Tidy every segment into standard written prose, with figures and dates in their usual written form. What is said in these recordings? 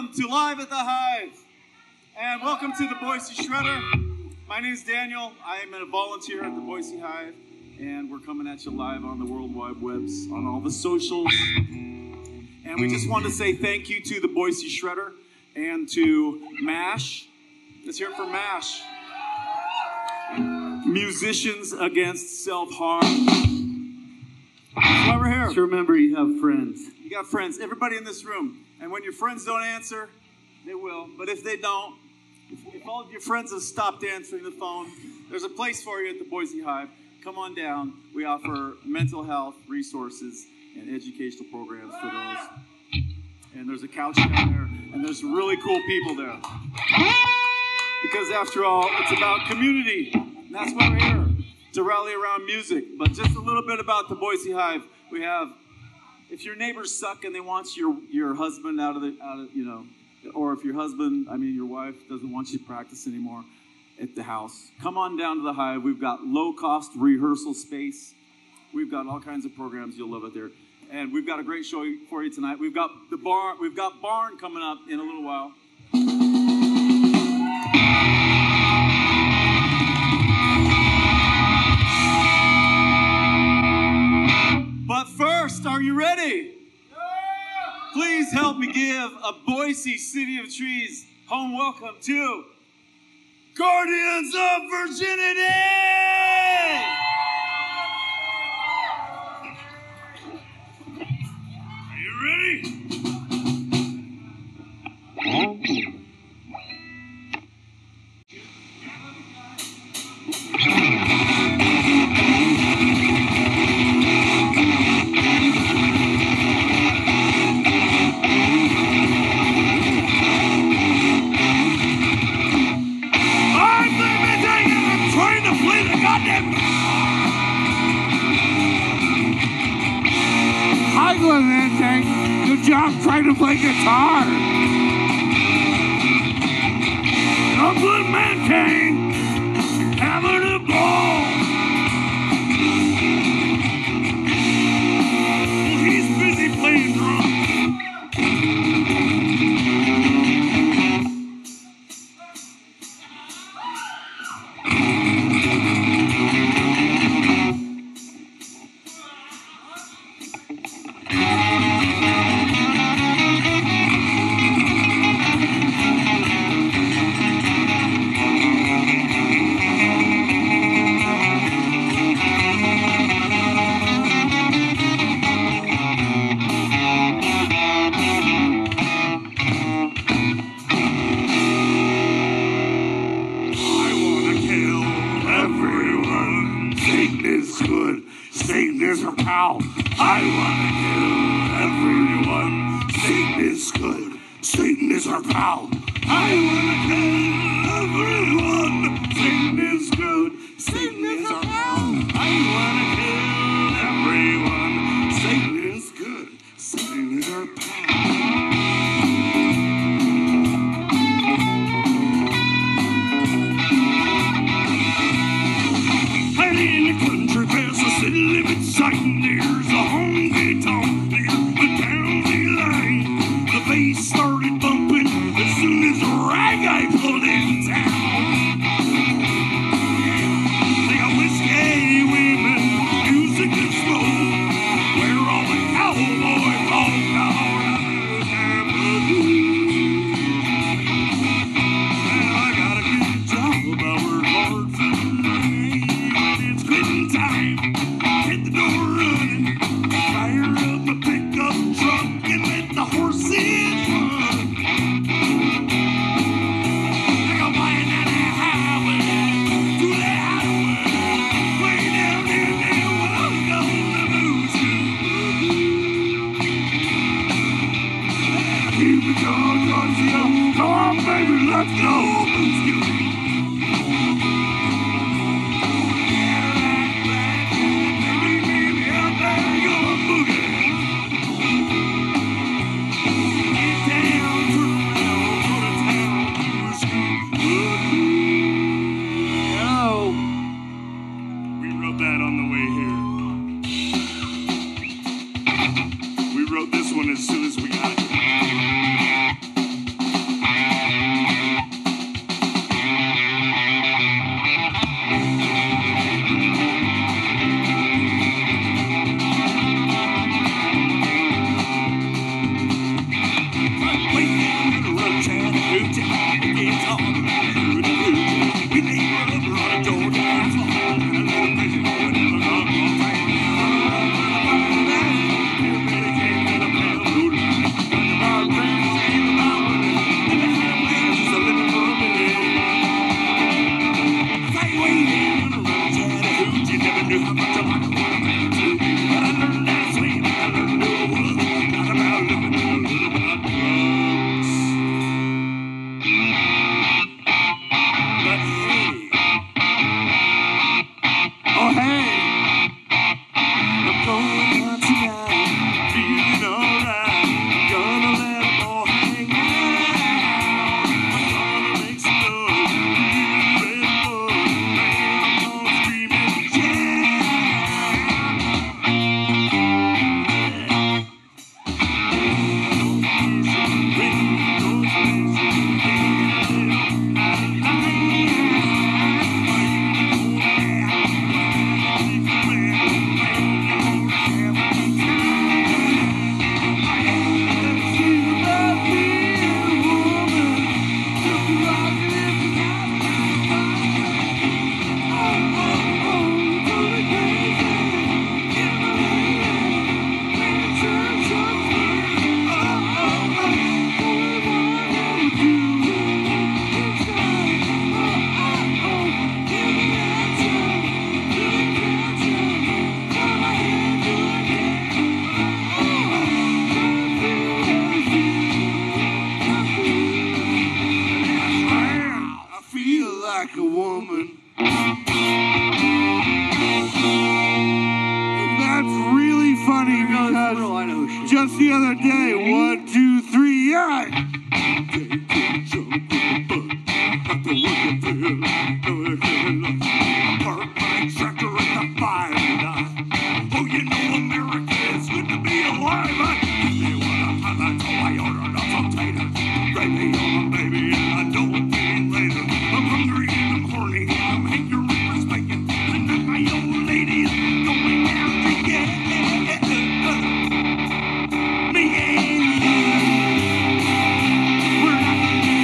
welcome to Live at the Hive, and welcome to the Boise Shredder. My name is Daniel. I am a volunteer at the Boise Hive, and we're coming at you live on the World Wide Webs, on all the socials. And we just want to say thank you to the Boise Shredder and to MASH. Let's hear it for MASH. Musicians Against Self-Harm. That's why we're here. Just remember, you have friends. You got friends. Everybody in this room. And when your friends don't answer, they will. But if they don't, if all of your friends have stopped answering the phone, there's a place for you at the Boise Hive. Come on down. We offer mental health resources and educational programs for those. And there's a couch down there, and there's some really cool people there. Because after all, it's about community. And that's why we're here, to rally around music. But just a little bit about the Boise Hive. We have, if your neighbors suck and they want your husband out of you know, or if your wife doesn't want you to practice anymore at the house, come on down to the Hive. We've got low-cost rehearsal space. We've got all kinds of programs. You'll love it there. And we've got a great show for you tonight. We've got the bar. We've got Barn coming up in a little while. But first, are you ready? Yeah! Please help me give a Boise City of Trees home welcome to Guardians of Virginity! Are you ready? Good job trying to play guitar. Upland maintain, having a ball. He's busy playing drums. As soon as we got it. knew how much I liked a woman man too. But I learned that sleep, I learned to do was not about living, but a little about drugs. But hey, oh hey, I'm going out tonight, feeling alright. I'm gonna let them all hang out. I'm gonna make some noise, red boy, man, I'm gonna scream and like a woman. That's really funny because just the other day, 1, 2, 3, yeah. Park my tractor at the 5 and 9. Oh, you know America, it's good to be alive. They want a highlight, so I ordered up some taters. Gravy on them, baby, and I don't think later. I'm hungry and I'm horny and I'm hankering for spanking. And then my old lady is going out to get me and you. We're not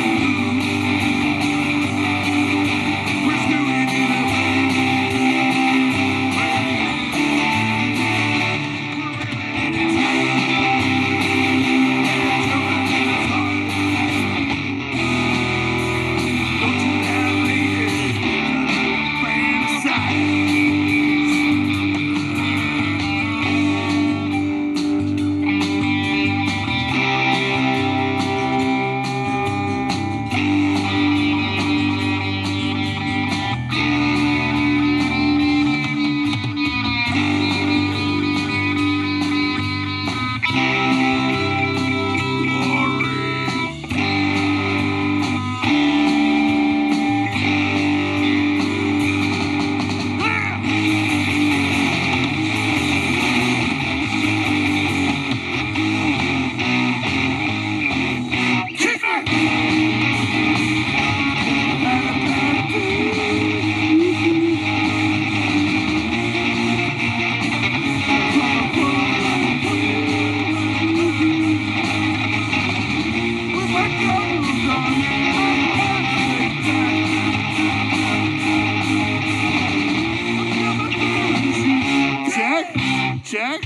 we're screwing it up. Don't you have ladies fantasize? Check.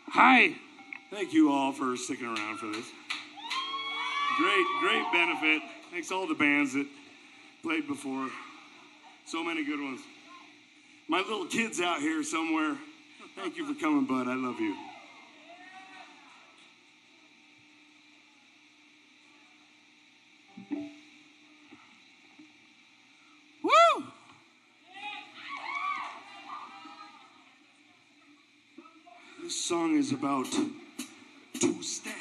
Hi. Thank you all for sticking around for this. Great benefit. Thanks all the bands that played before. So many good ones. My little kid's out here somewhere. Thank you for coming, bud. I love you. Woo! This song is about to stab.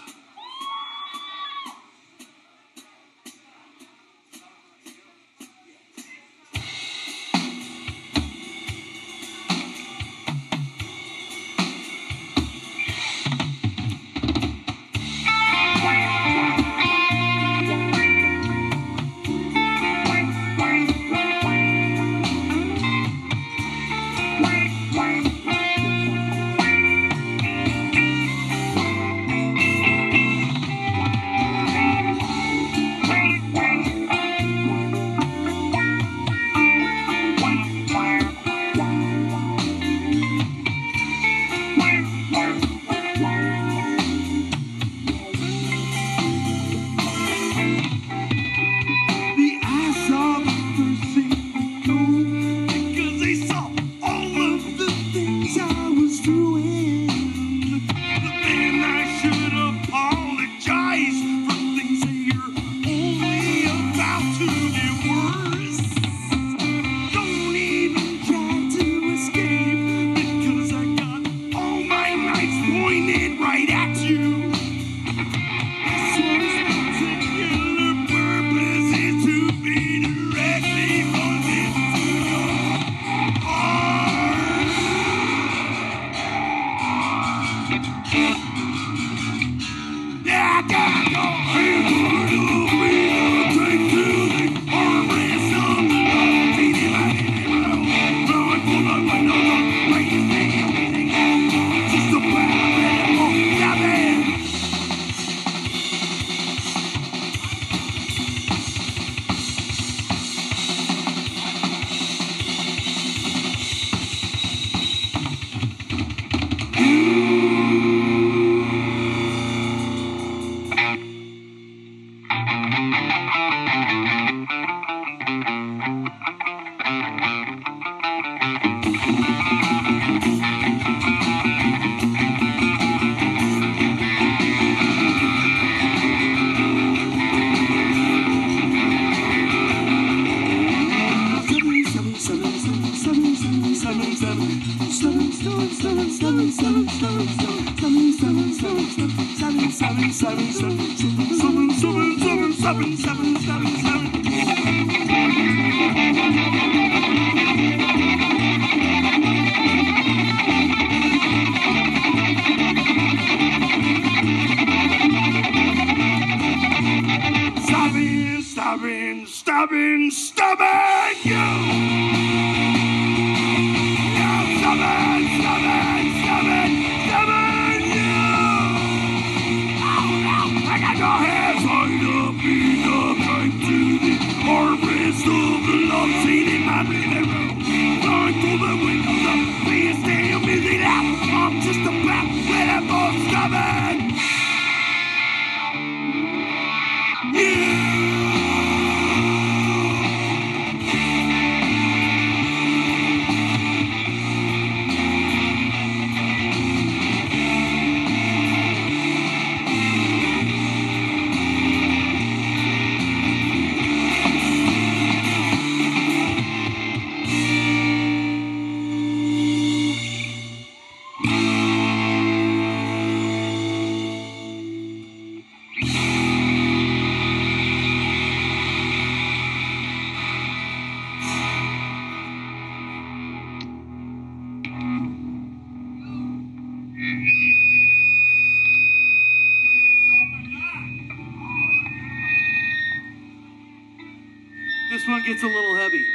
This one gets a little heavy.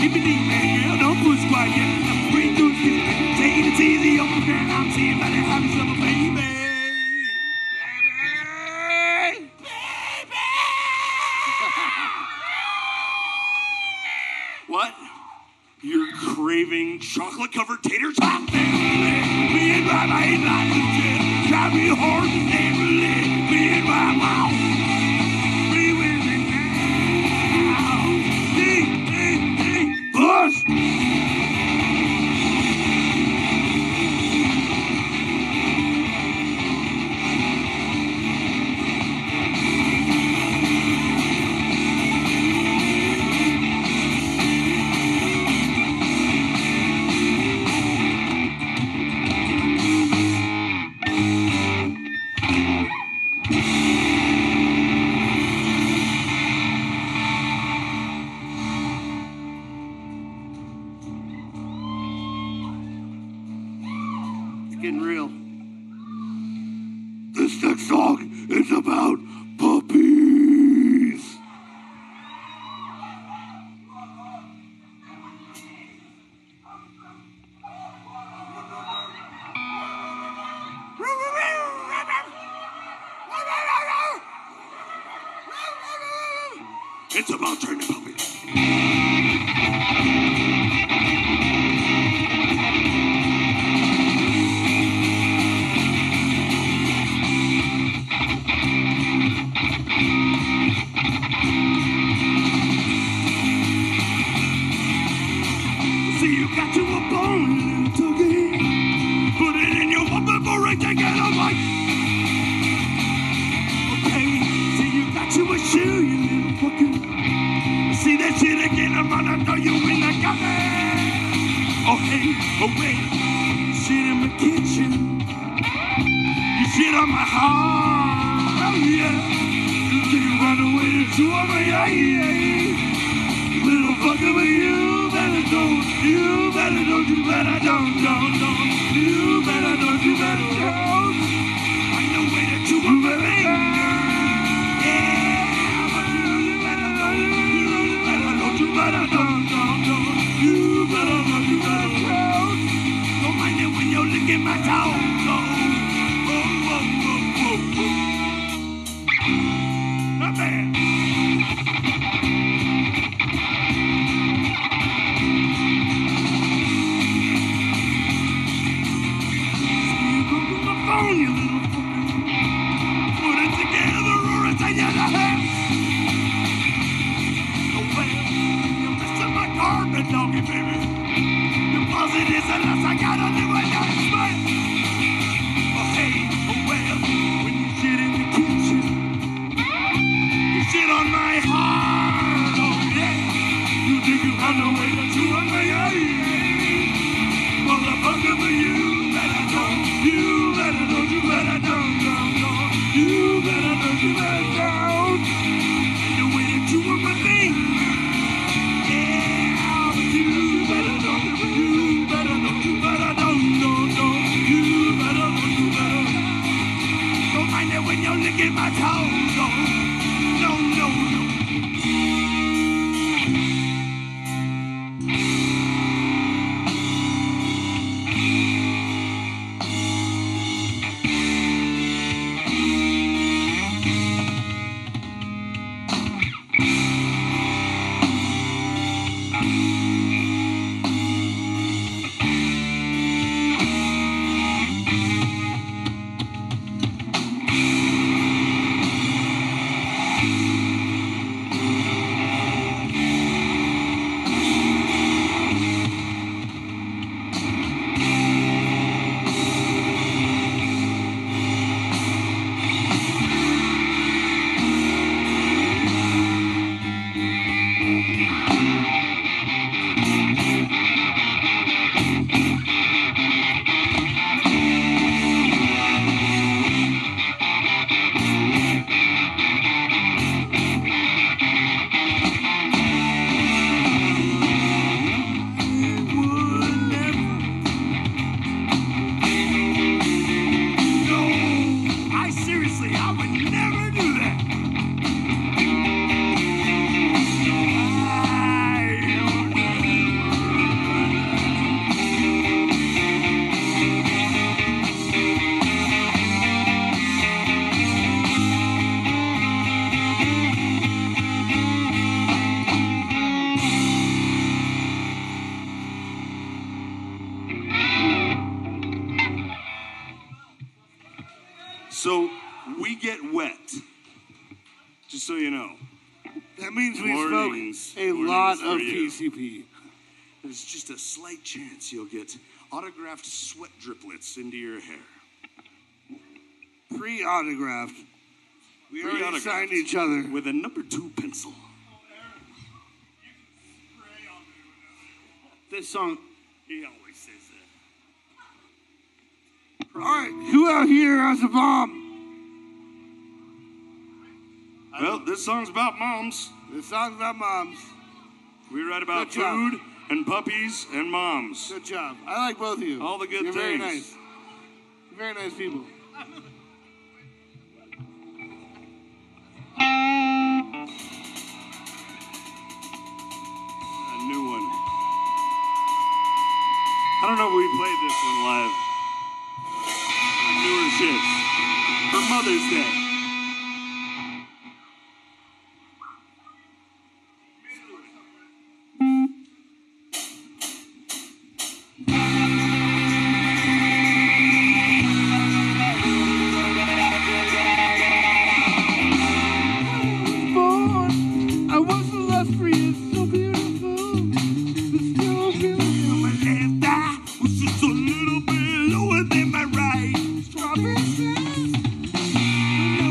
keep it deep, man, girl, don't push quite yet. Breathe through the taking it easy, open girl, I'm seeing about to have yourself a baby. Baby! What? You're craving chocolate-covered tater tot? Me and my mind like a jet. Drive me hard and let me in my mouth. Be with me now. Push! Getting real. This next song is about puppies. It's about training puppies. See, you got you a bone, little turkey. Put it in your mouth before I take it out, like. Okay, see, you got you a shoe, you little fucker. See that shit again, I'm gonna throw you in the gutter. Oh, hey, oh, wait. You shit in my kitchen. You shit on my heart. Oh, yeah. You run away to my little fucker, but you better don't. You better don't. You better don't. You better don't. You better don't. I know where to chew on my finger. Yeah, but you better don't. You better don't. You better don't. You better don't. You better don't. Don't mind it when you're licking my toes. Not bad. You little fucker. Put it together or it's a yellow hat. Oh well, you're missing my carpet, doggy baby. Deposit is unless I gotta do another smile. Oh hey, oh well, when you shit in the kitchen, you shit on my heart. Oh yeah, you think you found a way to chew on my eye. Motherfucker, but you better don't. You better don't. You better don't. You better don't. You better don't. And the way that you were my finger. Yeah, but you better don't. You better don't. You better don't. You better don't. You better don't. Don't mind it when you're licking my toes. No. So we get wet. Just so you know. That means we Warnings. smoke a lot Warnings of for you. PCP. There's just a slight chance you'll get autographed sweat driplets into your hair. Pre-autographed. We already Pre-autographed. signed each other. With a number 2 pencil. This song. He always says that. All right, who out here has a bomb? Well, this song's about moms. This song's about moms. We write about Good job. food and puppies and moms. Good job. I like both of you. All the good You're very things. nice. You're very nice people. A new one. I don't know if we played this one live. Newer shit. For Mother's Day. I was illustrious, so beautiful. Still feeling My left eye was just a little bit lower than my right. strawberry scents.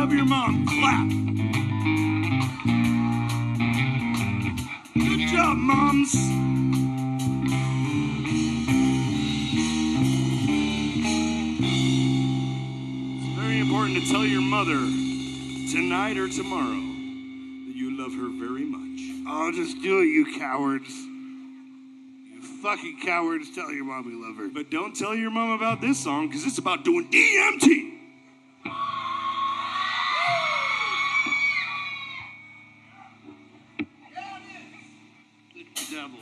love your mom. Clap. Good job, moms. It's very important to tell your mother tonight or tomorrow that you love her very much. Oh, just do it, you cowards. You fucking cowards. Tell your mom you love her. But don't tell your mom about this song, because it's about doing EMT. Devil.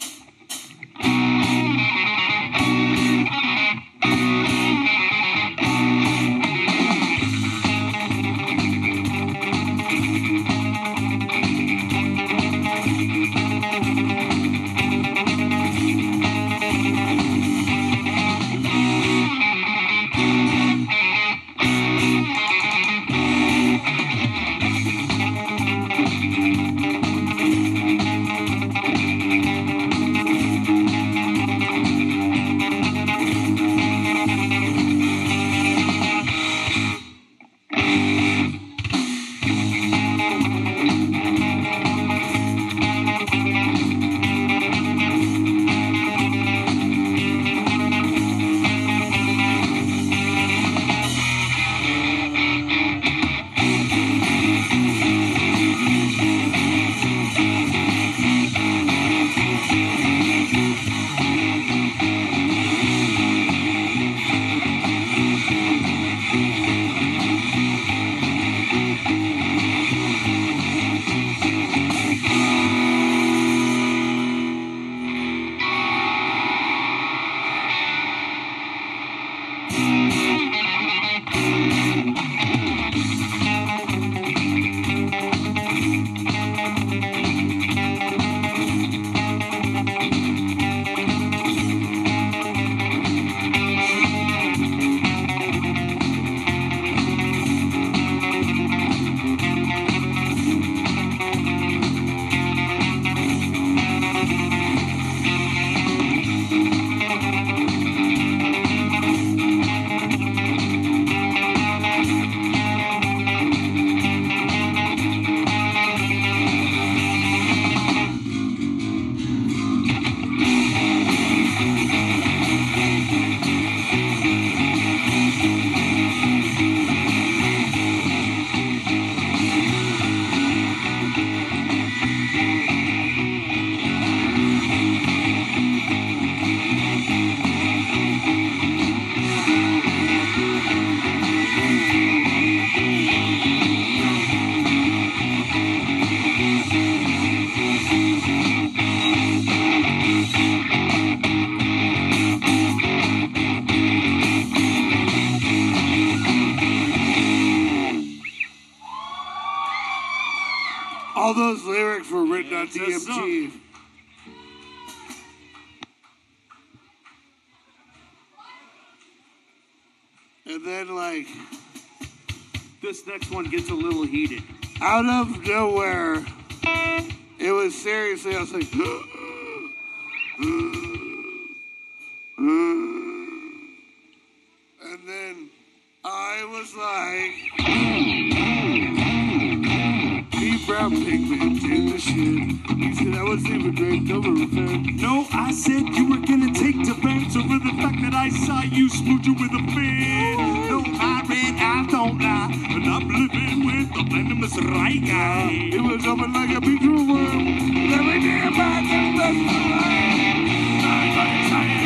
All those lyrics were written on DMT. And then, like, This next one gets a little heated. out of nowhere, it was seriously, I was like, and then I was like, deep brown pigment in the shit. He said I was even great over repair. No, I said you were gonna take defense over the fact that I saw you smooching with a fan. No, I don't lie, and I'm living with the venomous right guy. It was open like a big true worm. Every day about the best of life. I'm gonna try it.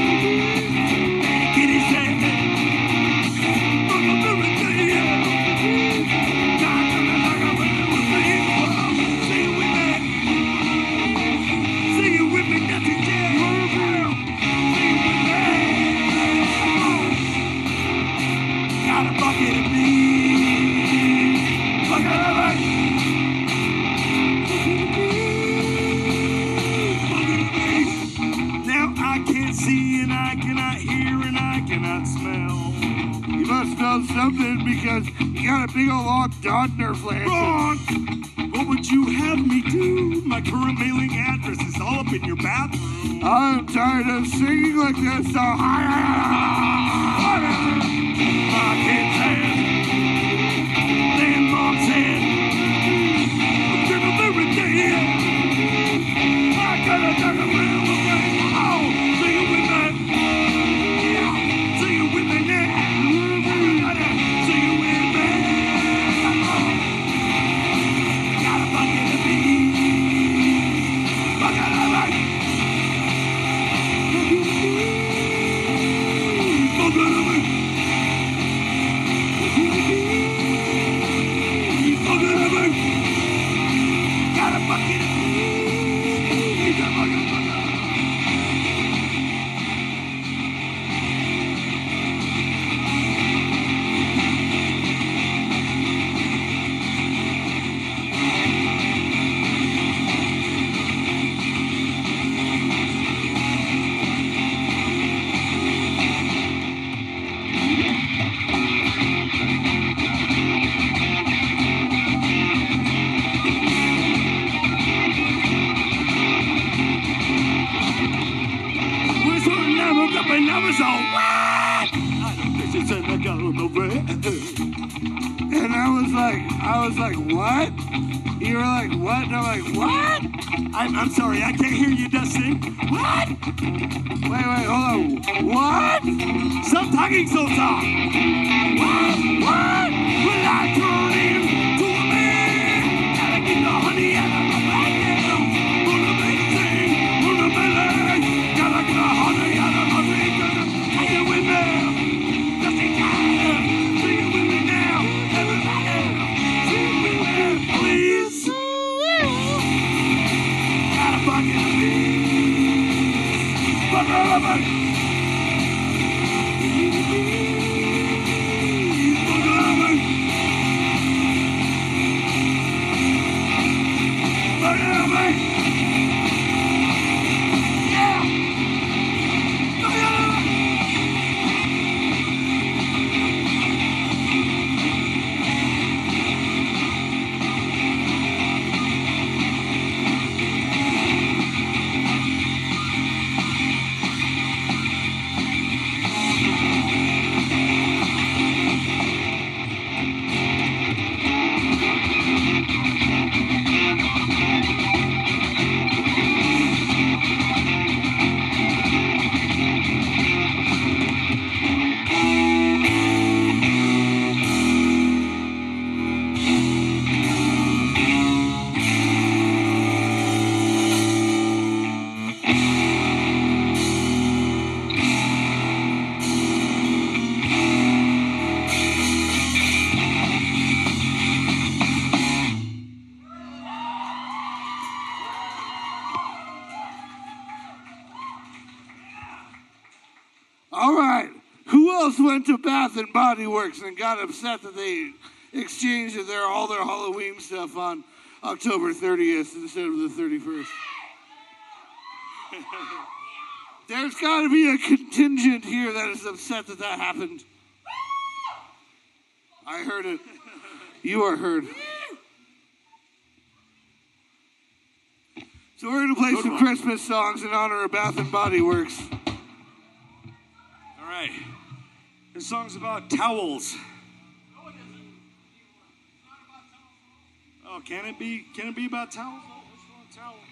Get his head. I'm gonna do it to you. Not gonna like a winner with me. Say it with me. Say it with me, Dr. J. Say it with me. Got a bucket of beans. Bucket of ice. Now I can't see and I cannot hear and I cannot smell. You must know something because you got a big old long Dodner flag. Wrong! What would you have me do? My current mailing address is all up in your bathroom. I'm tired of singing like this, so I can't say it. And I was like, what? You were like, what? And I'm like, what? I'm sorry, I can't hear you, Dustin. What? Wait, hold on. What? Stop talking so soft. What? Will I turn into a man? Gotta get the honey out of my bag. Gonna make a thing, gonna be like. Gotta get the honey out of my bag. Take it with me. Just in time. Take it with me now. Everybody. Take it with me, please. Gotta fucking please. Fuck up. All right. Who else went to Bath and Body Works and got upset that they exchanged all their Halloween stuff on October 30th instead of the 31st? There's got to be a contingent here that is upset that that happened. I heard it. You are heard. So we're going to play some Christmas songs in honor of Bath and Body Works. All right. This song's about towels. No, it isn't. It's not about towels. Oh, can it be? Can it be about towels? Oh, let's go on towel.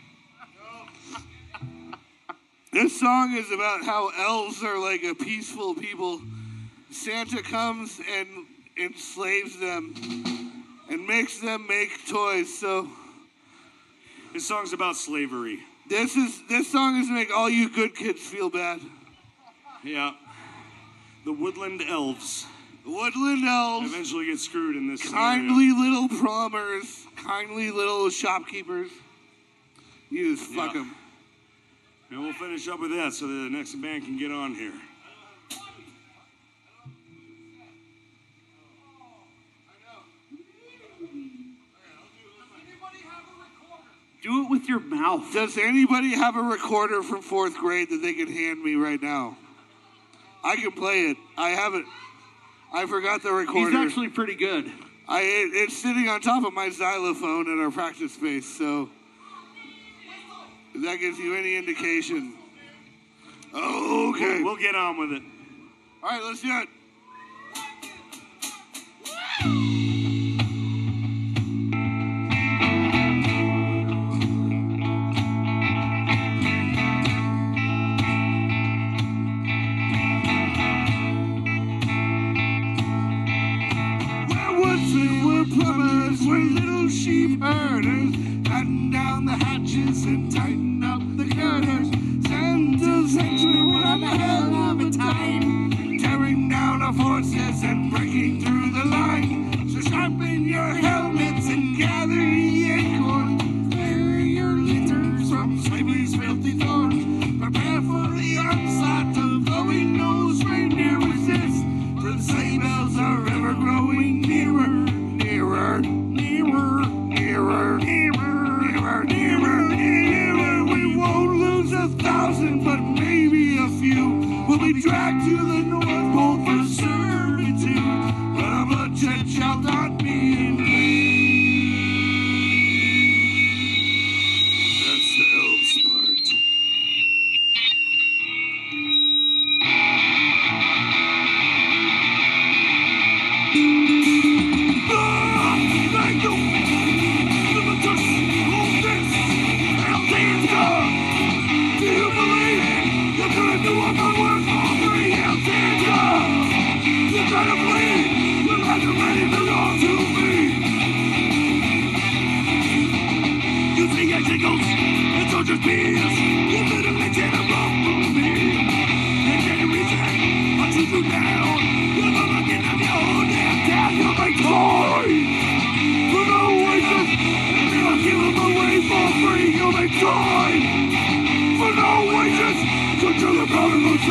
This song is about how elves are like a peaceful people. Santa comes and enslaves them and makes them make toys. So this song's about slavery. This song is to make all you good kids feel bad. Yeah. The woodland elves. The woodland elves. Eventually get screwed in this kindly little plumbers. Kindly little shopkeepers. You just fuck them. And we'll finish up with that so the next band can get on here. Do it with your mouth. Does anybody have a recorder from 4th grade that they can hand me right now? I can play it. I have it. I forgot the recorder. He's actually pretty good. It's sitting on top of my xylophone in our practice space, so if that gives you any indication. Okay. We'll get on with it. All right, let's do it. Plumbers were little sheep herders, batten down the hatches and tighten up the girders. Santa's henchman would have a hell of a time, tearing down our forces and breaking through the line. So sharpen your helmets and gather ye acorns, clear your litters from slavery's filthy thorns. Prepare for the onslaught of glowing-nosed reindeer resist, for the sleigh bells are ever growing nearer. Nearer, nearer, nearer, nearer, nearer, nearer. We won't lose 1,000, but maybe a few will be dragged to the North Pole for servitude. But our bloodshed shall not be in vain. That's the elves part. Oh!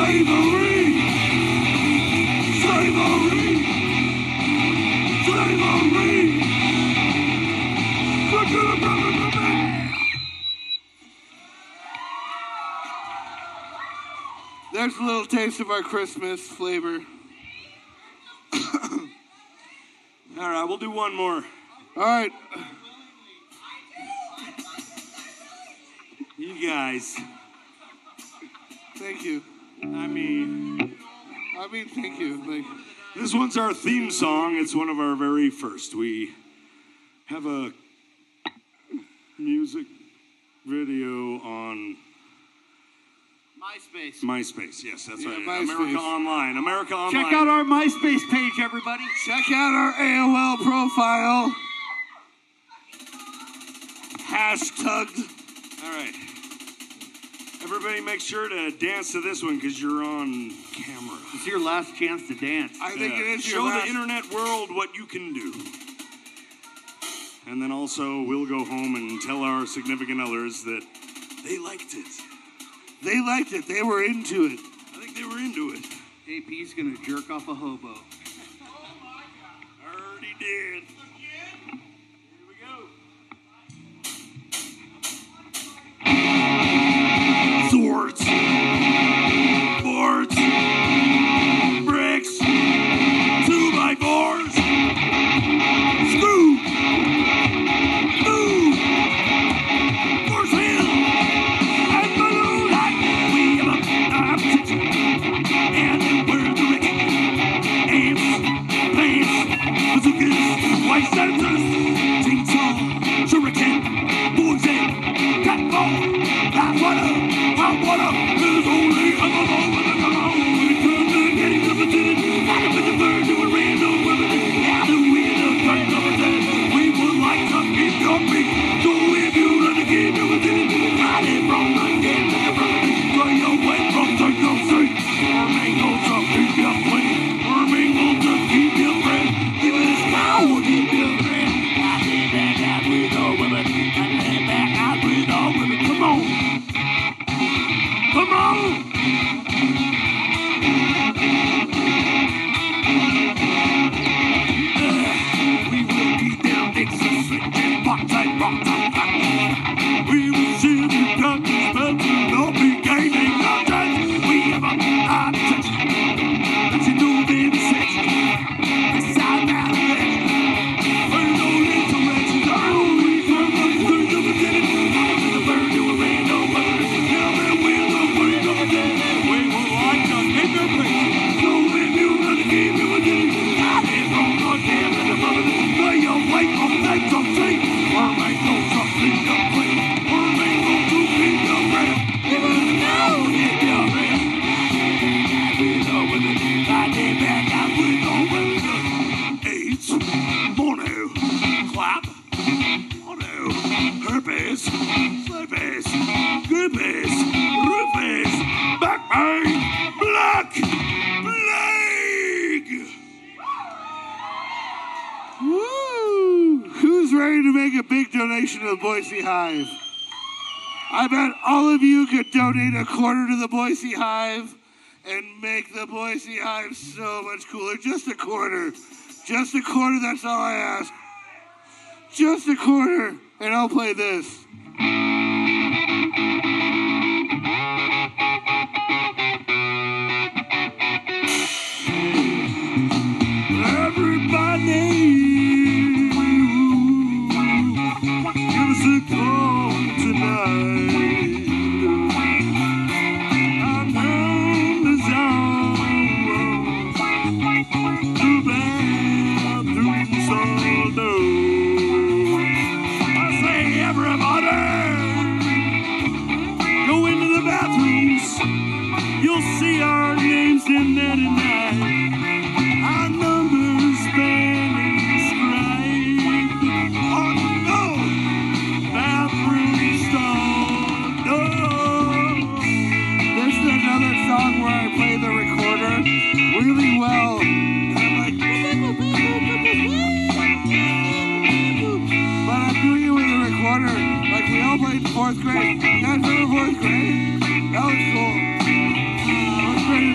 Slavery! Slavery! Slavery! There's a little taste of our Christmas flavor. All right, we'll do one more. All right. You guys. Thank you. I mean, thank you. This one's our theme song. It's one of our very first. We have a music video on MySpace, yes, that's right. MySpace. America Online. America Online. Check out our MySpace page, everybody. Check out our AOL profile. Hashtagged. All right. Everybody make sure to dance to this one because you're on camera. It's your last chance to dance. I think it is Show the internet world what you can do. And then also, we'll go home and tell our significant others that they liked it. They liked it. They were into it. I think they were into it. AP's gonna jerk off a hobo. Already did. Here we go. Swords. Boards. Bricks. 2x4s. Screw. Ooh. For sale. And balloon light. We have a option. And we're the rich. Amps. Plants. Bazookas. White sensors. Chainsaw. Shuriken. Boise. Cat ball. Hot water. Hot water. There's only a ball. Come on! We will be down next to switch and rock tight, rock tight. We will see the guns, but we'll not be gaining our time. We have a touch. But you know they're the sex. The side out of it. We're no interactions. Oh, we come up to the beginning. The bird to a random bird. Now that we're the bird of the day. We will like to get your place. So if you run the game, you will get it. It's on the damn and the brother. Play your way on that top tape. Or make no something to play. Or make no to be your friend. Even now, hit your friend. We know with it. I did back out with no weapon. AIDS. Mono. Clap. Mono. Herpes. Sleepers. Groupies. Roofies. Back pain. Black. Plague. Woo! Who's ready to make a big donation to the Boise Hive? I bet all of you could donate a quarter to the Boise Hive and make the Boise Hive so much cooler. Just a quarter. Just a quarter, that's all I ask. Just a quarter, and I'll play this. Everybody, give us a call tonight. Our numbers are the bathrooms all know. I say, everybody, go into the bathrooms. You'll see our names in there tonight. Our numbers been inscribed on no bathroom stall. No. This is another song where I play the recorder really well. And I'm like, but I'm doing it with a recorder like we all played in 4th grade. You guys remember 4th grade? That was cool. That was pretty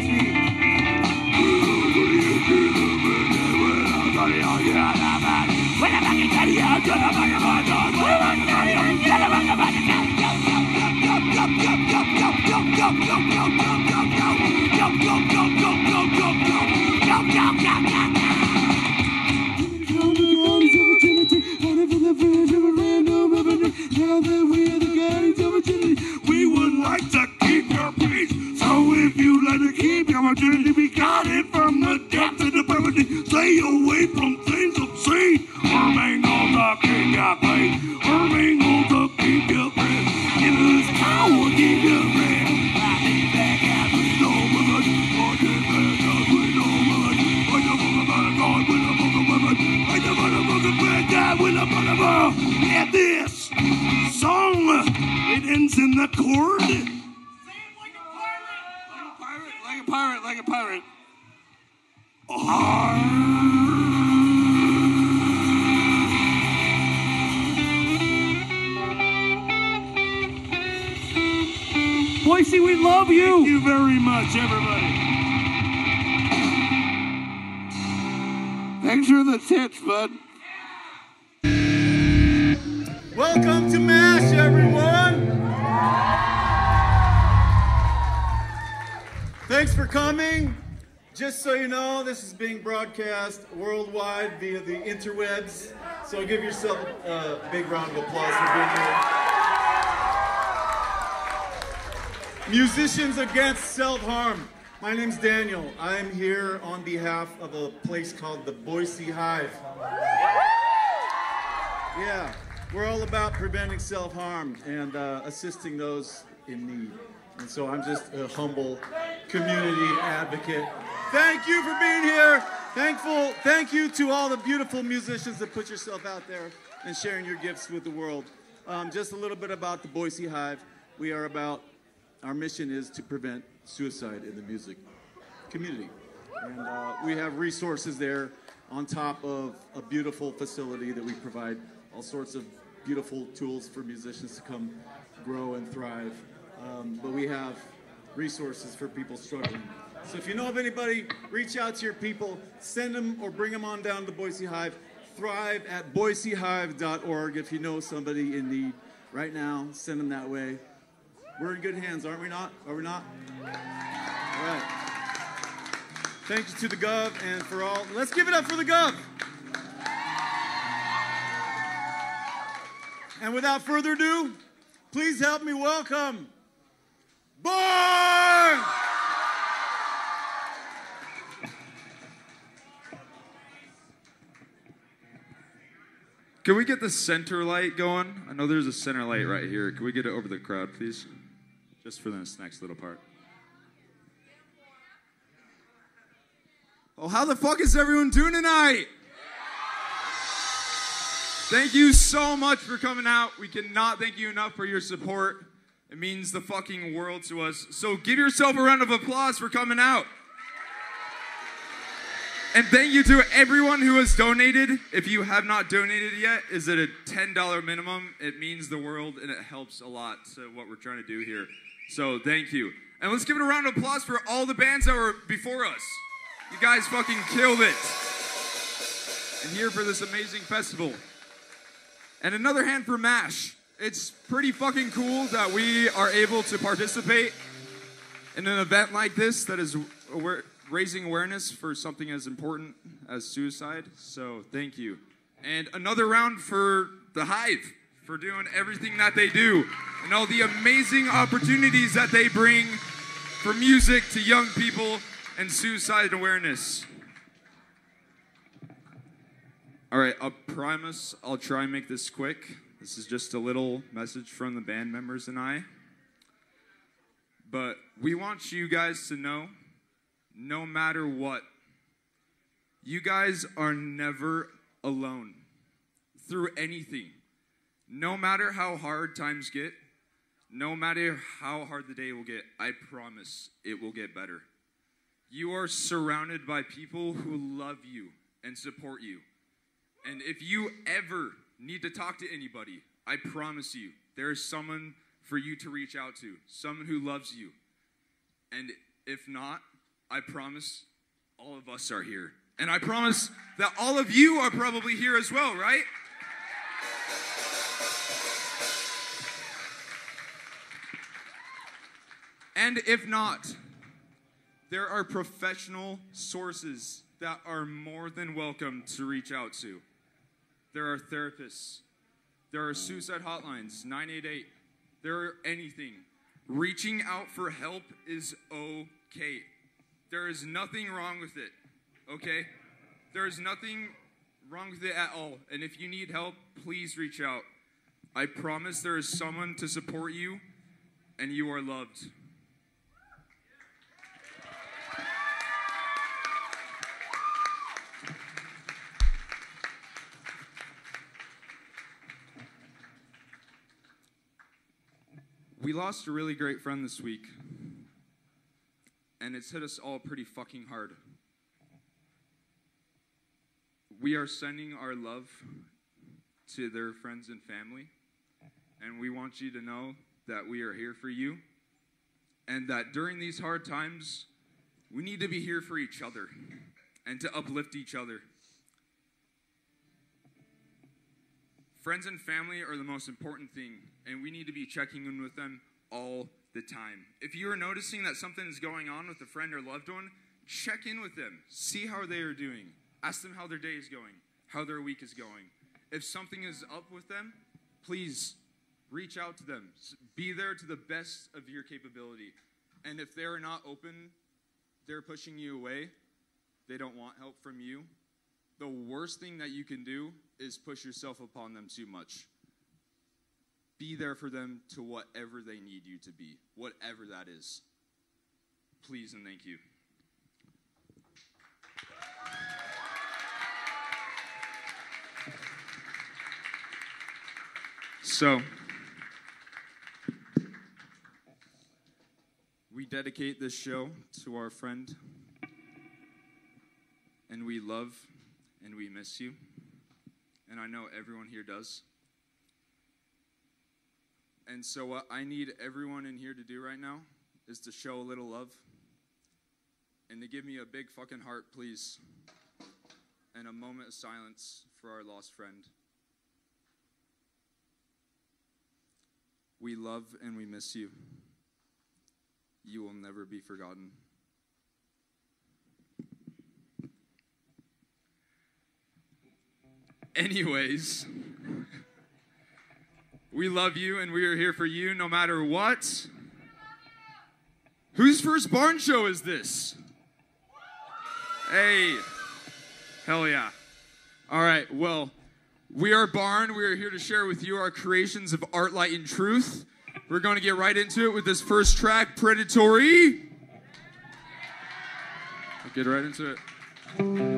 We would like to keep your peace. So if you'd like to keep your opportunity, we got it from the depths of the permanent. Stay away from things obscene. Remain on the keep your faith. Remain on the keep your faith. Give us power, keep your faith. I need that God with no woman. God is that God with no woman. I just want to find a God with a book of women. I just want to book a bad God with a book of women. And this song, it ends in the chord. Like a pirate. Boise, we love you. Thank you very much, everybody. Thanks for the tits, bud. Welcome to MASH, everyone. Thanks for coming. Just so you know, this is being broadcast worldwide via the interwebs. So give yourself a big round of applause for being here. Musicians Against Self-Harm. My name's Daniel. I'm here on behalf of a place called the Boise Hive. Yeah, we're all about preventing self-harm and assisting those in need. And so I'm just a humble community advocate. Thank you for being here. Thank you to all the beautiful musicians that put yourself out there and sharing your gifts with the world. Just a little bit about the Boise Hive. Our mission is to prevent suicide in the music community. And we have resources there on top of a beautiful facility that we provide all sorts of beautiful tools for musicians to come grow and thrive. But we have resources for people struggling. So if you know of anybody, reach out to your people, send them or bring them on down to Boise Hive. Thrive at boisehive.org. If you know somebody in need right now, send them that way. We're in good hands, aren't we not? Are we not? All right. Thank you to the GOV and for all. Let's give it up for the GOV. And without further ado, please help me welcome Born! Can we get the center light going? I know there's a center light right here. Can we get it over the crowd, please? Just for this next little part. Oh, how the fuck is everyone doing tonight? Thank you so much for coming out. We cannot thank you enough for your support. It means the fucking world to us. So give yourself a round of applause for coming out. And thank you to everyone who has donated. If you have not donated yet, is it a $10 minimum? It means the world and it helps a lot to what we're trying to do here. So thank you. And let's give it a round of applause for all the bands that were before us. You guys fucking killed it. And here for this amazing festival. And another hand for MASH. It's pretty fucking cool that we are able to participate in an event like this that is raising awareness for something as important as suicide. So thank you. And another round for the Hive for doing everything that they do and all the amazing opportunities that they bring for music to young people and suicide awareness. All right, I promise I'll try and make this quick. This is just a little message from the band members and I. But we want you guys to know, no matter what, you guys are never alone through anything. No matter how hard times get, no matter how hard the day will get, I promise it will get better. You are surrounded by people who love you and support you. And if you ever need to talk to anybody, I promise you, there is someone for you to reach out to, someone who loves you. And if not, I promise all of us are here. And I promise that all of you are probably here as well, right? And if not, there are professional sources that are more than welcome to reach out to. There are therapists. There are suicide hotlines, 988. There are anything. Reaching out for help is okay. There is nothing wrong with it, okay? There is nothing wrong with it at all. And if you need help, please reach out. I promise there is someone to support you, and you are loved. We lost a really great friend this week, and it's hit us all pretty fucking hard. We are sending our love to their friends and family, and we want you to know that we are here for you, and that during these hard times, we need to be here for each other and to uplift each other. Friends and family are the most important thing, and we need to be checking in with them all the time. If you are noticing that something is going on with a friend or loved one, check in with them. See how they are doing. Ask them how their day is going, how their week is going. If something is up with them, please reach out to them. Be there to the best of your capability. And if they're not open, they're pushing you away, they don't want help from you, the worst thing that you can do is push yourself upon them too much. Be there for them to whatever they need you to be, whatever that is. Please and thank you. So, we dedicate this show to our friend, and we love and we miss you, and I know everyone here does. And so what I need everyone in here to do right now is to show a little love and to give me a big fucking heart, please, and a moment of silence for our lost friend. We love and we miss you. You will never be forgotten. Anyways, we love you and we are here for you no matter what. Whose first barn show is this? Hey, hell yeah. All right, well, we are Barn. We are here to share with you our creations of art, light, and truth. We're going to get right into it with this first track, Predatory. We'll get right into it.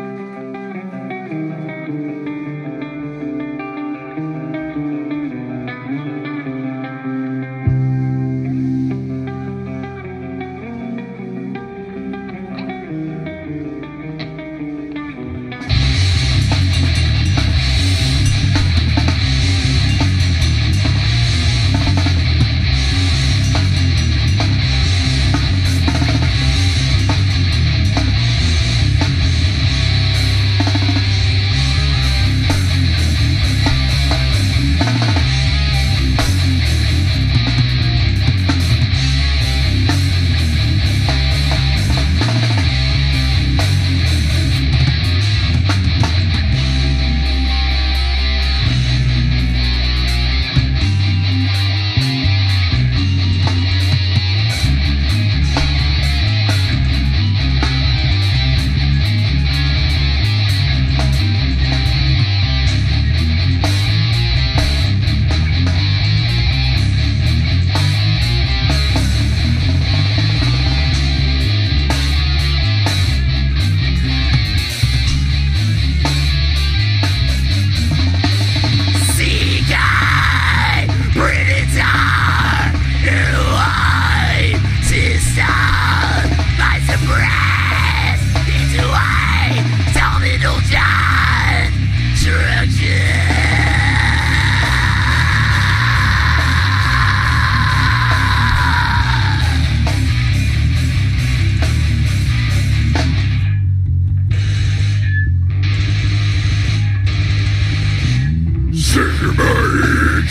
Take your mind.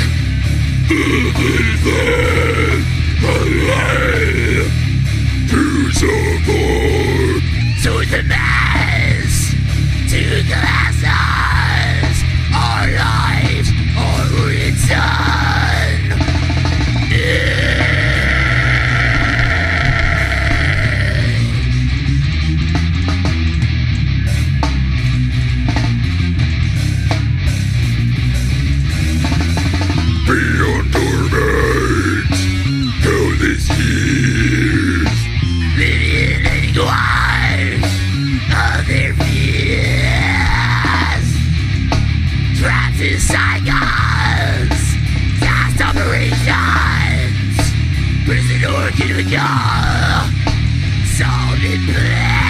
Alive to support. To the mass, to the masses, our lives are written. Beyond torment, countless years, living in lives of their fears, trapped in cycles, gas operations, prison or chemical, solid plan.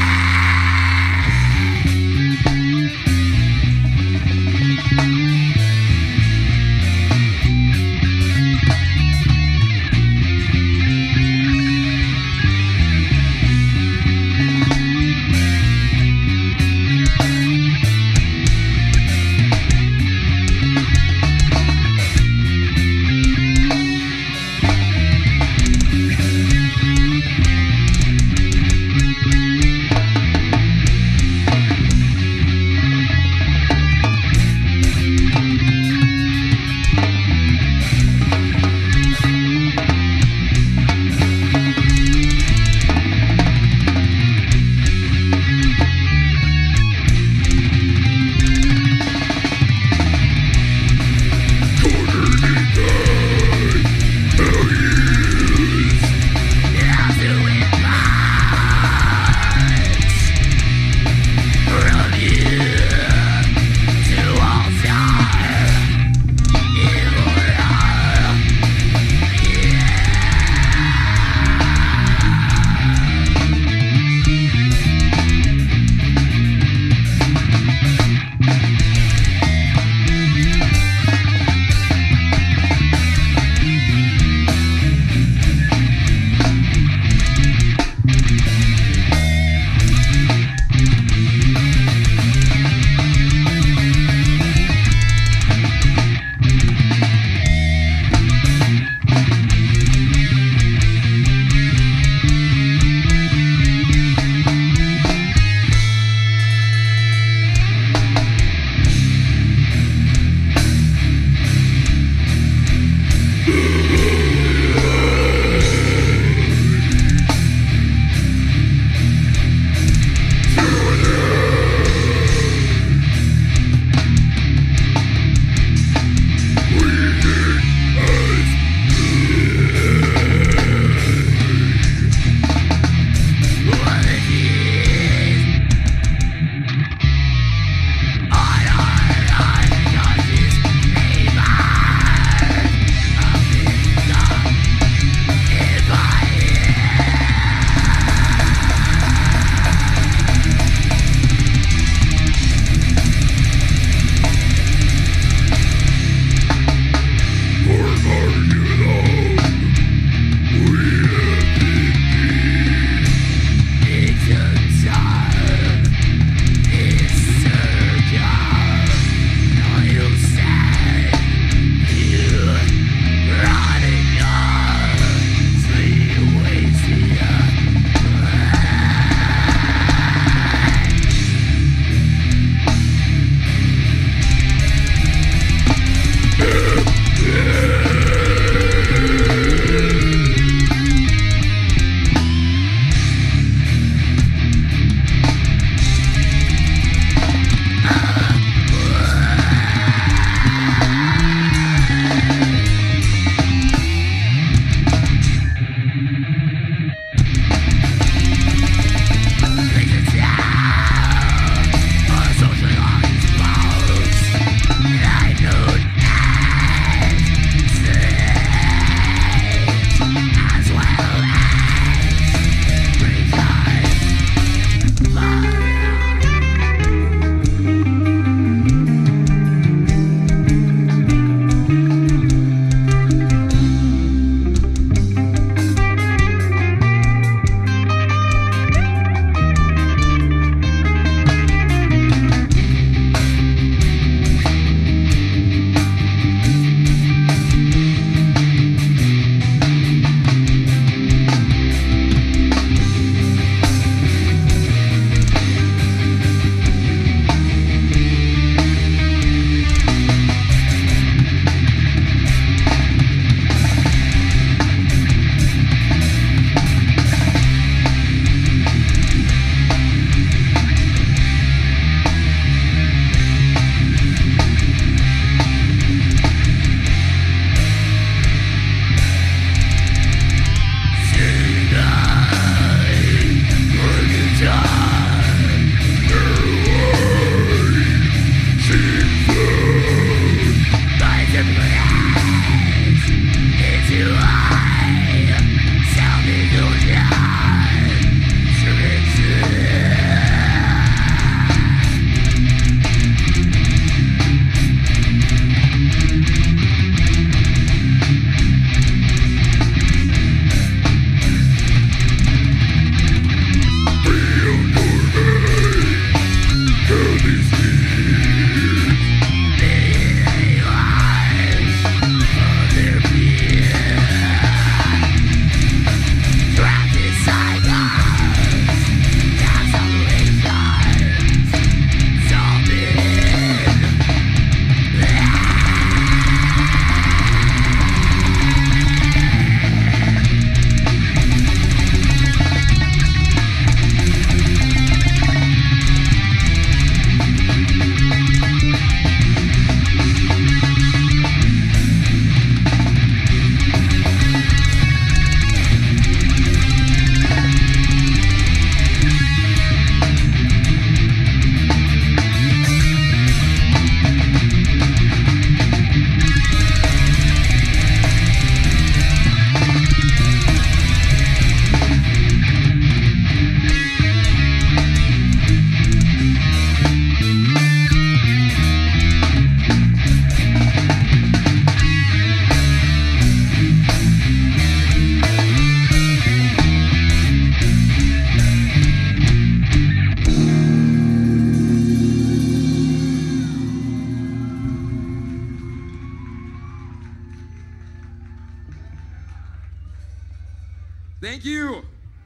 Thank you.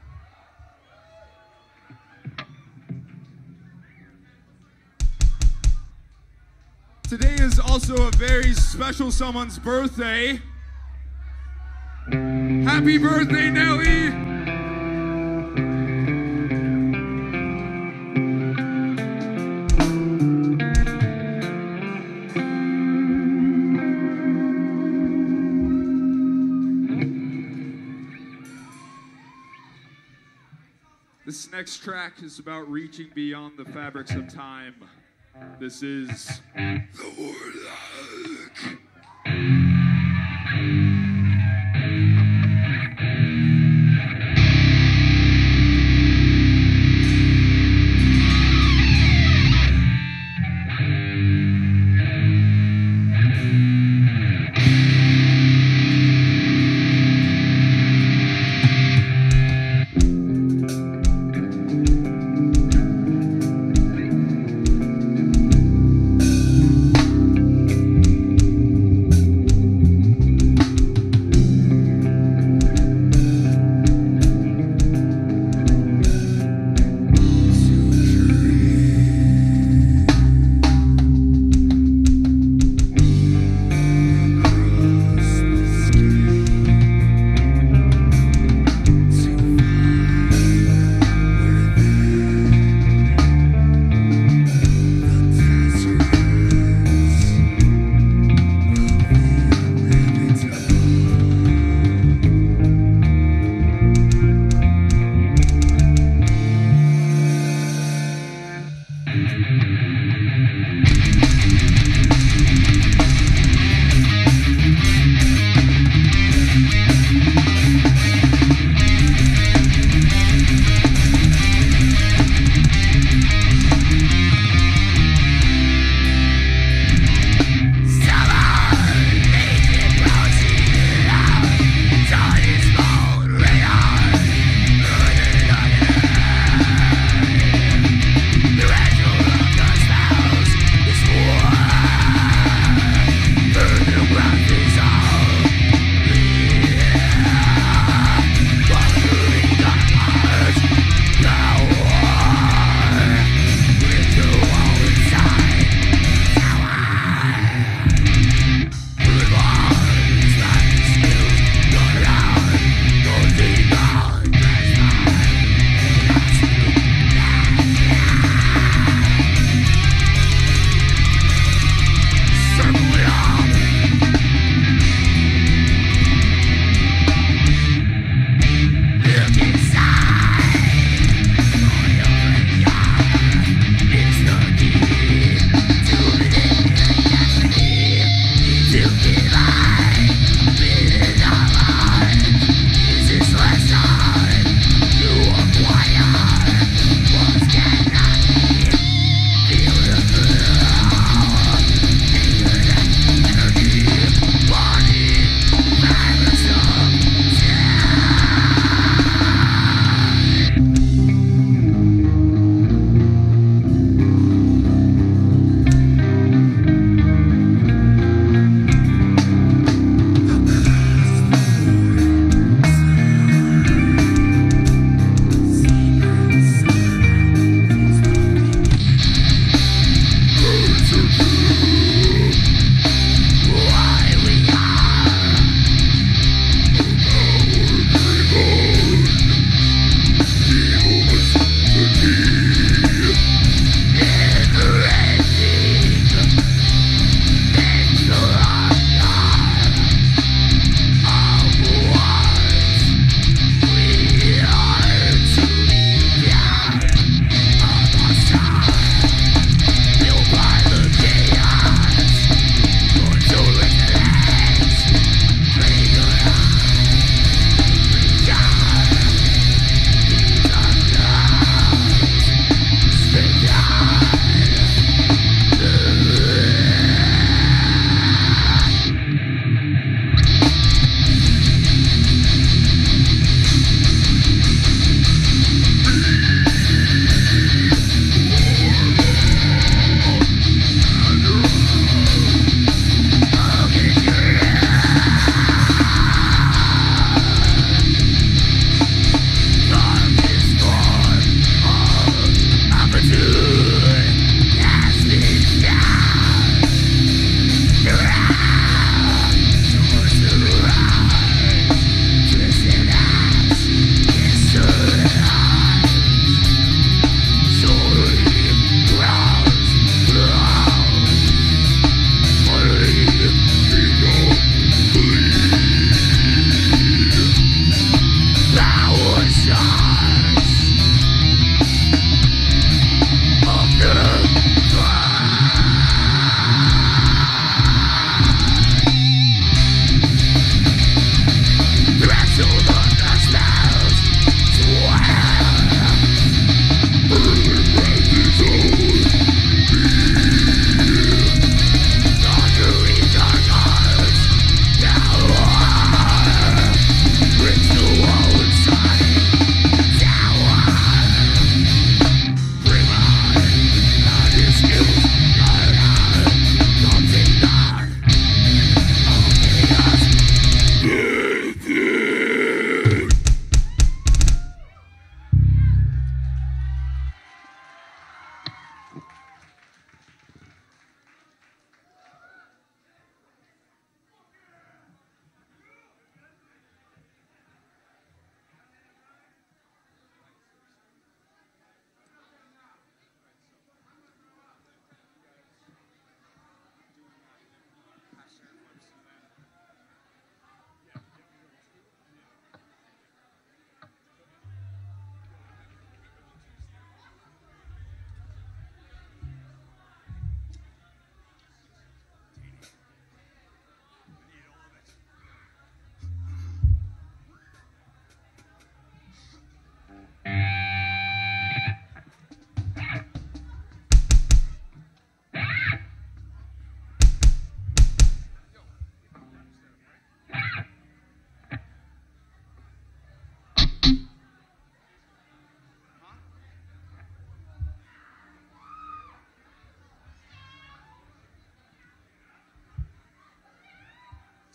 Today is also a very special someone's birthday. Happy birthday, Nelly! This next track is about reaching beyond the fabrics of time. This is The Warlock.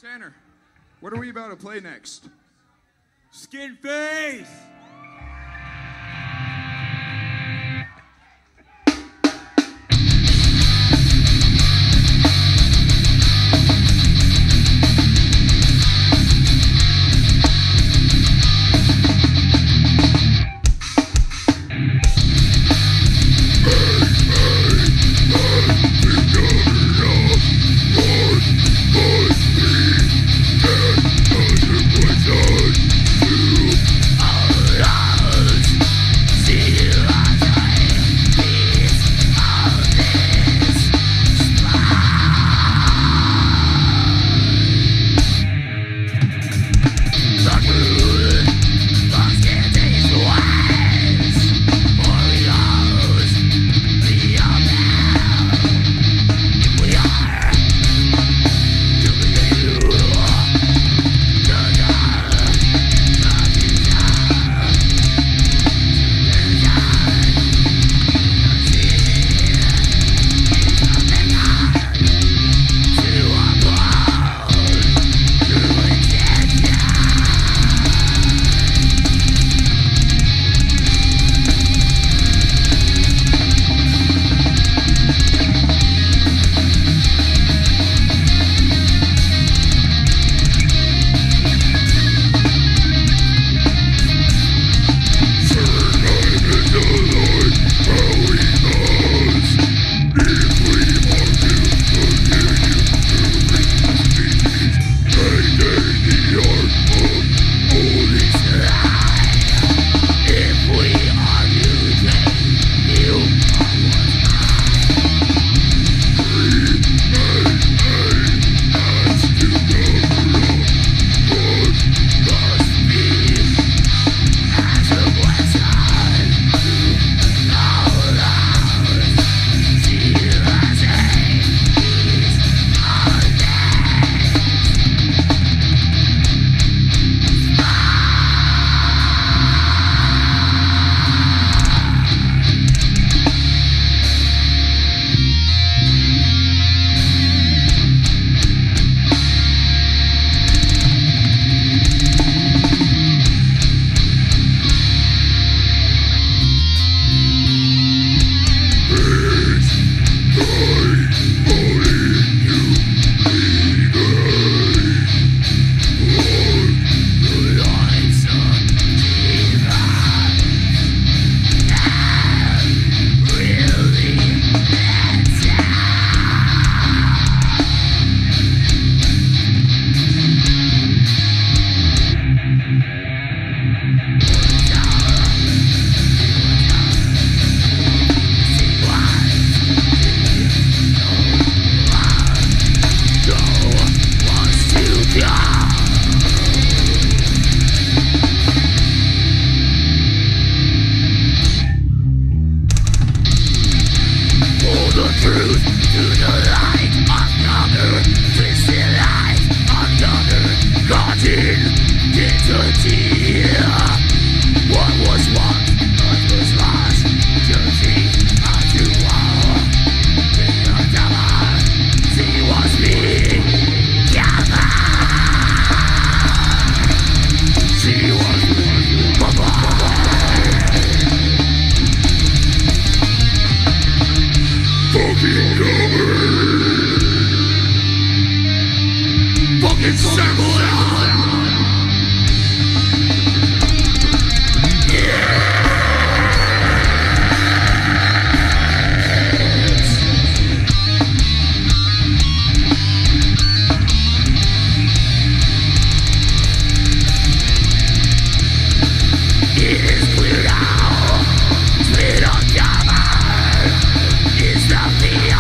Tanner, what are we about to play next? Skin face!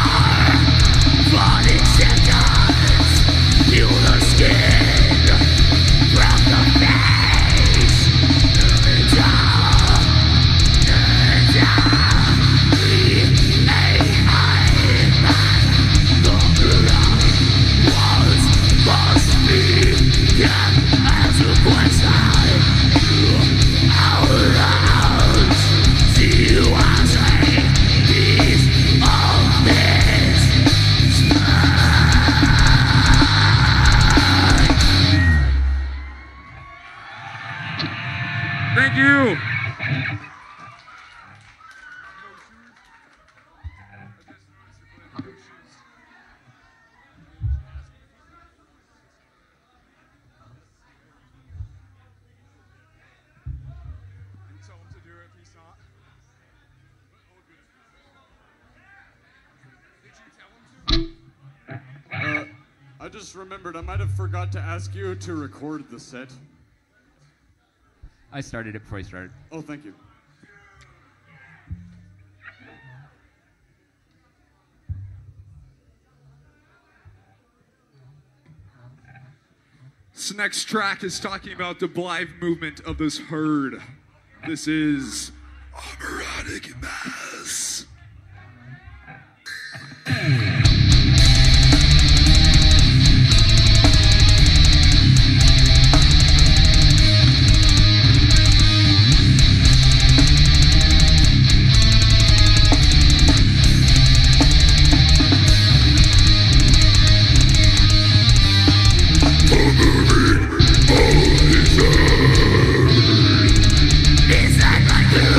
Feel the skin just remembered I might have forgot to ask you to record the set. I started it before you started. Oh, thank you. This next track is talking about the Blythe movement of this herd. This is Operatic Mass. Inside my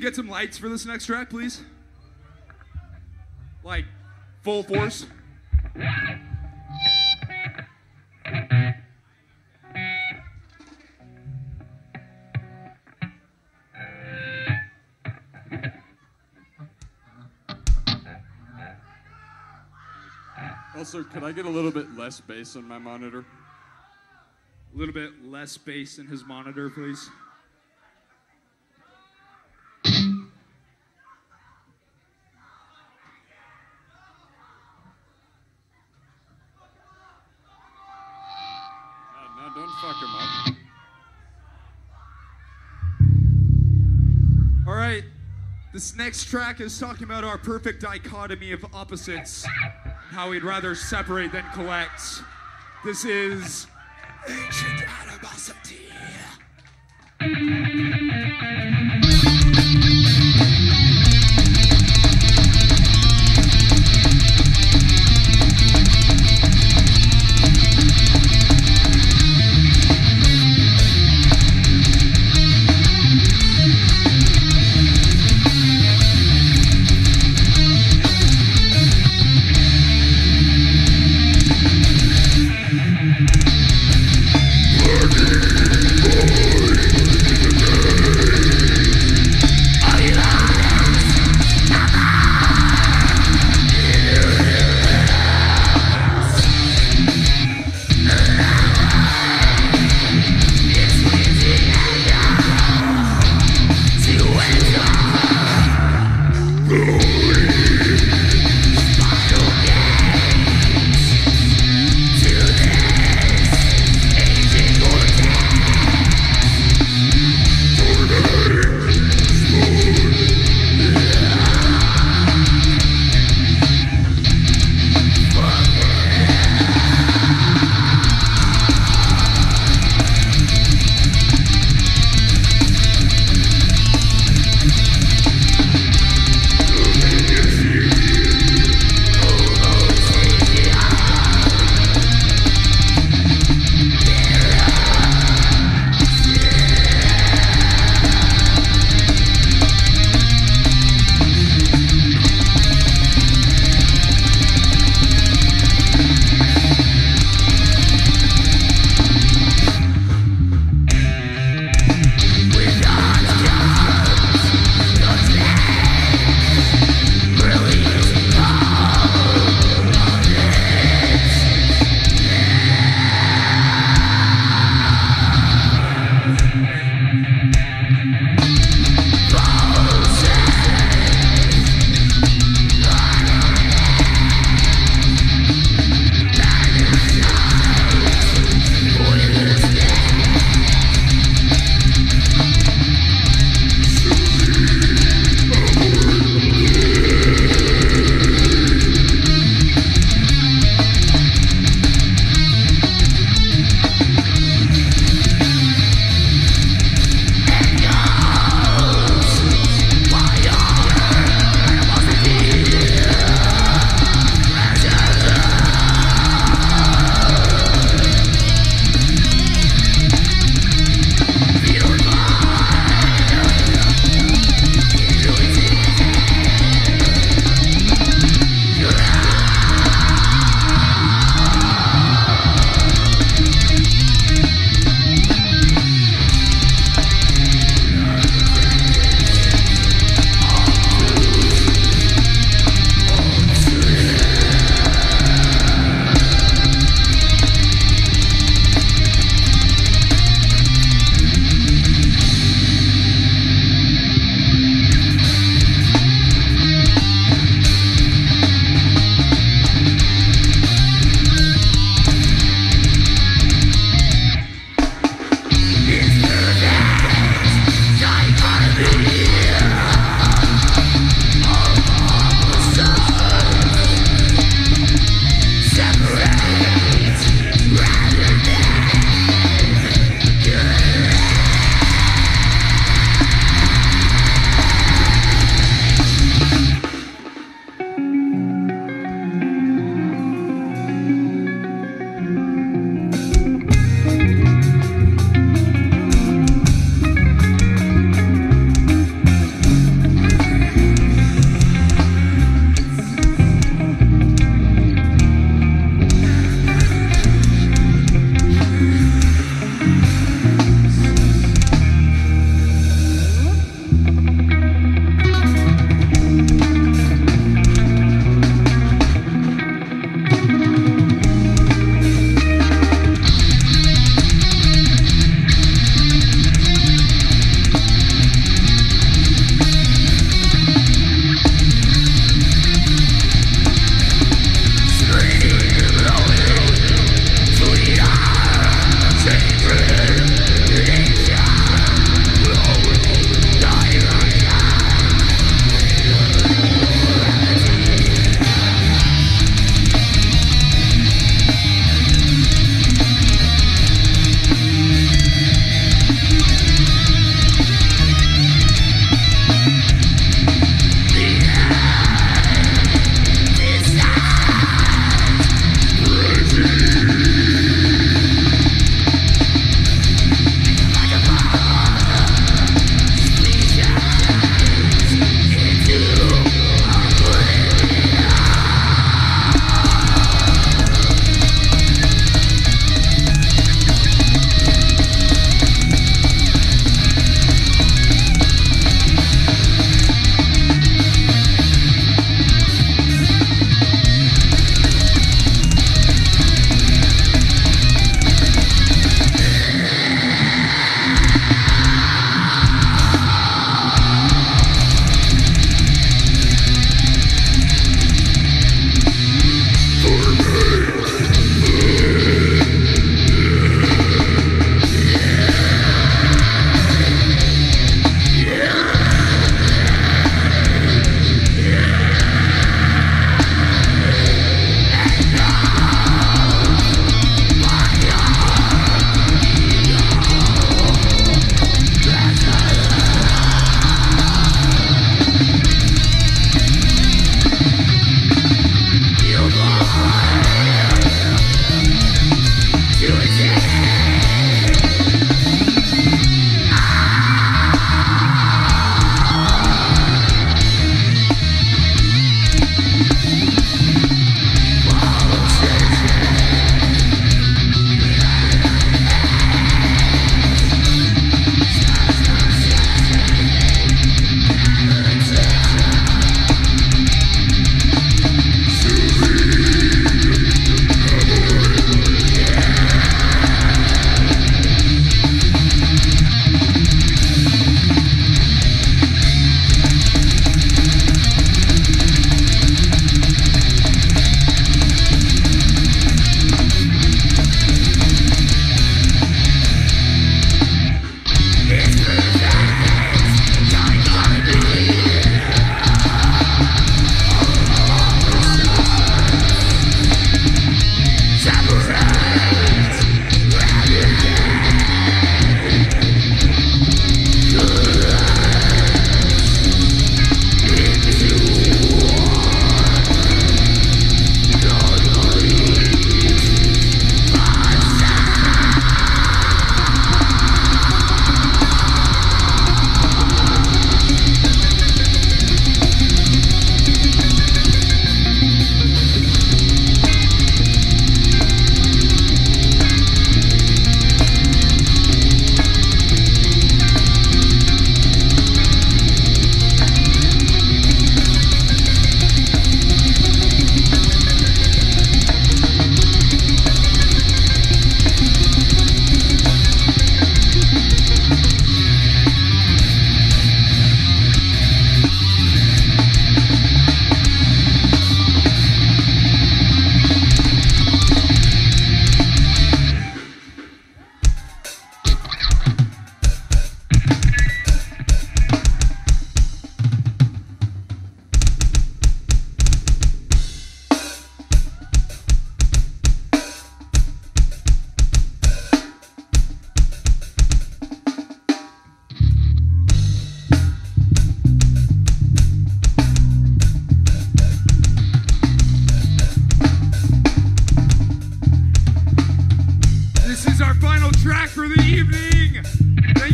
get some lights for this next track, please? Like, full force. Also, could I get a little bit less bass on my monitor? A little bit less bass in his monitor, please. No, don't fuck him up. All right, this next track is talking about our perfect dichotomy of opposites, how we'd rather separate than collect. This is Ancient Animosity.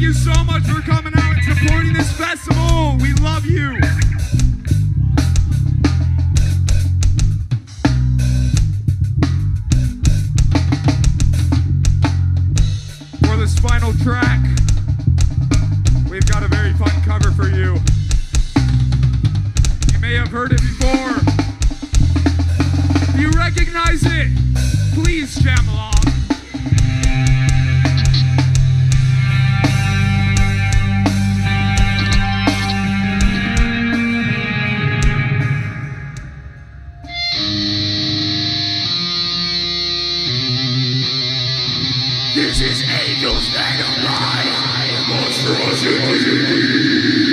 Thank you so much for coming out and supporting this festival. We love you. For this final track, we've got a very fun cover for you. You may have heard it before. If you recognize it, please jam along. This is Angels that Alive, monstrosity.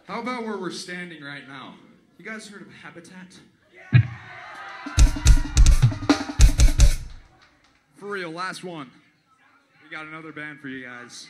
How about where we're standing right now? You guys heard of Habitat? For real, last one. We got another band for you guys.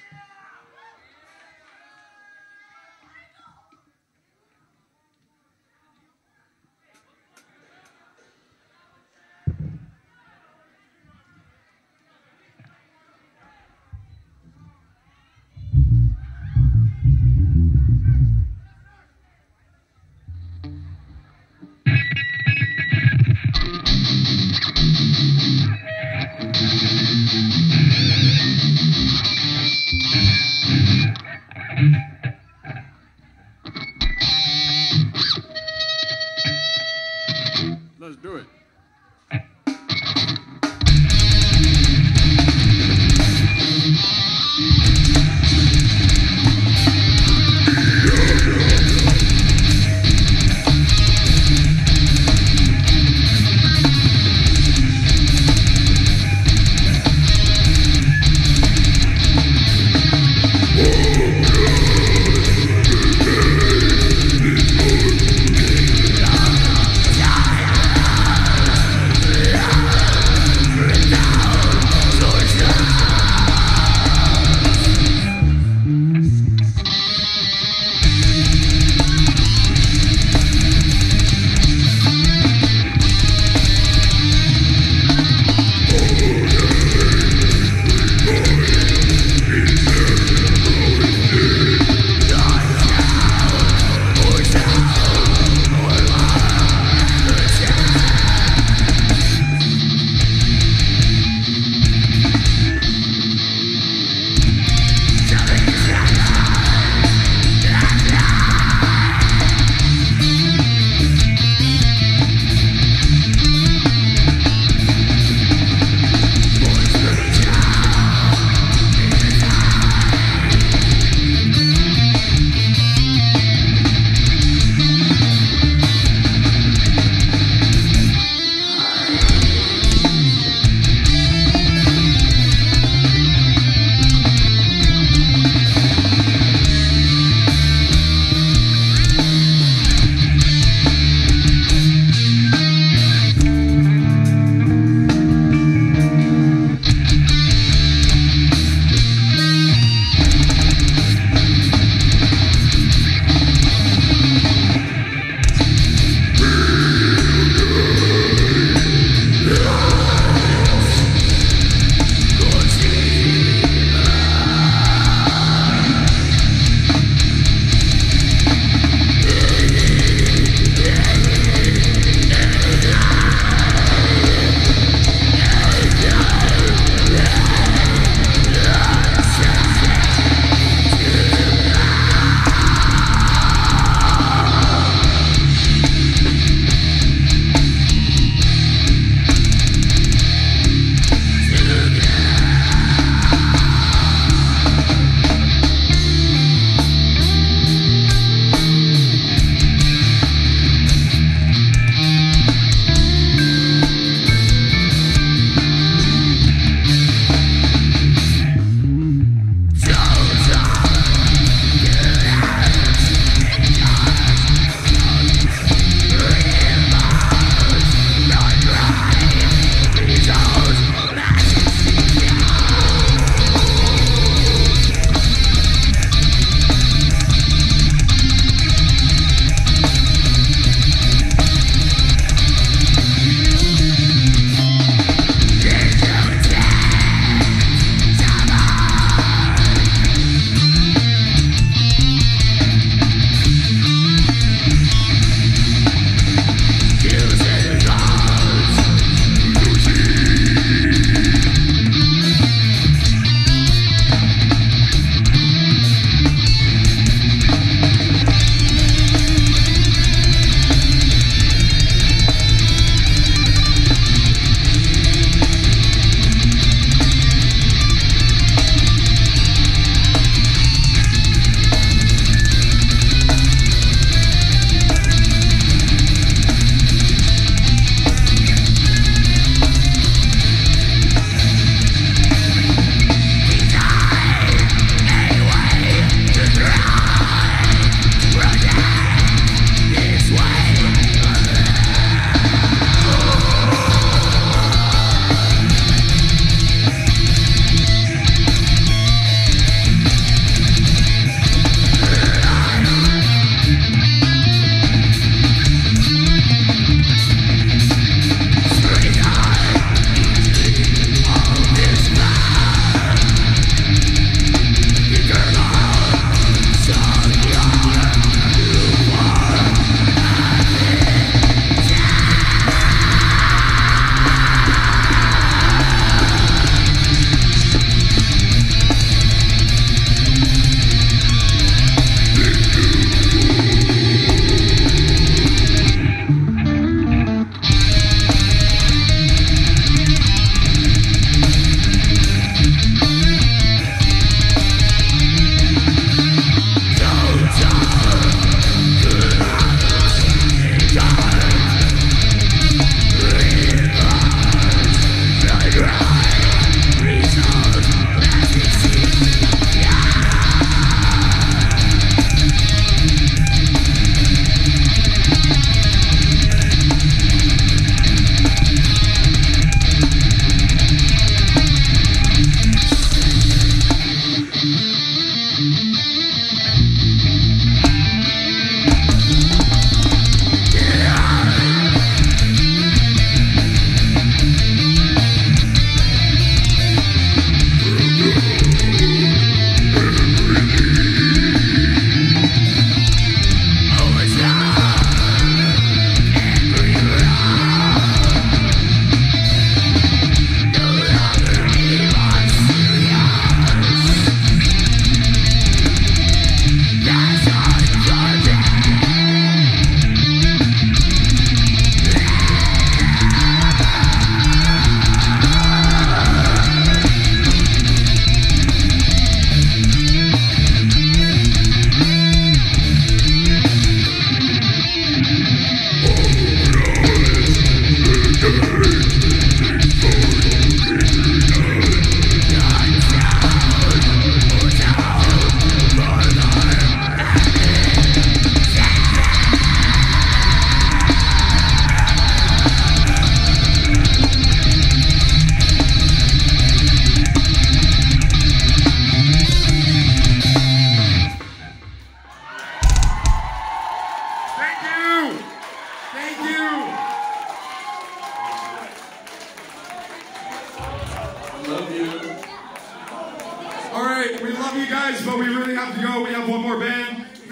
Let's do it. Yeah.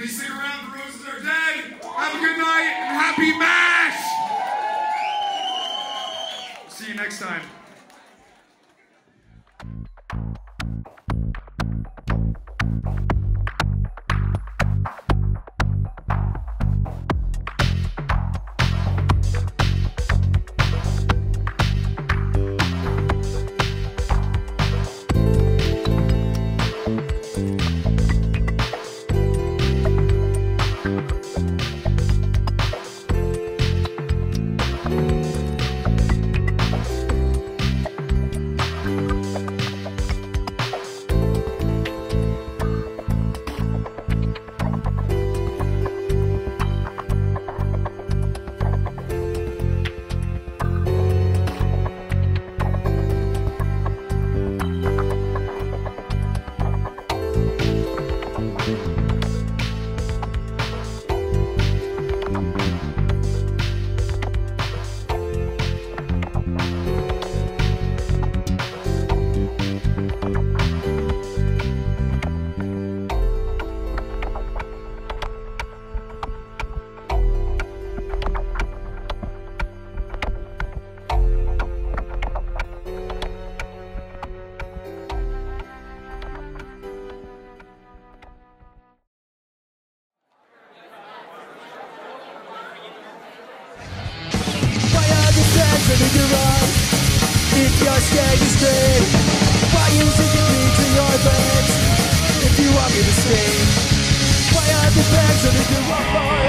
Please stick around. The roses are dead. Have a good night and happy MASH! See you next time. If you're scared to stay, why use the beats in your veins? If you want me to stay, why are the bags under the rock?